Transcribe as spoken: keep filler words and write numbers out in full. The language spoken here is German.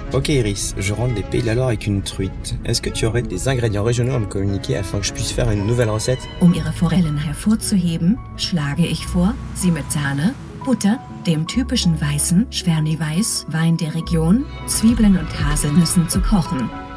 Ok Iris, je rentre des Pays de la Loire avec une truite. Est-ce que tu aurais des ingrédients régionaux à me communiquer afin que je puisse faire une nouvelle recette? Um Ihre Forellen hervorzuheben, schlage ich vor, sie mit Sahne, Butter, dem typischen weißen Schwerny-Weiß Wein der Region, Zwiebeln und Haselnüssen zu kochen.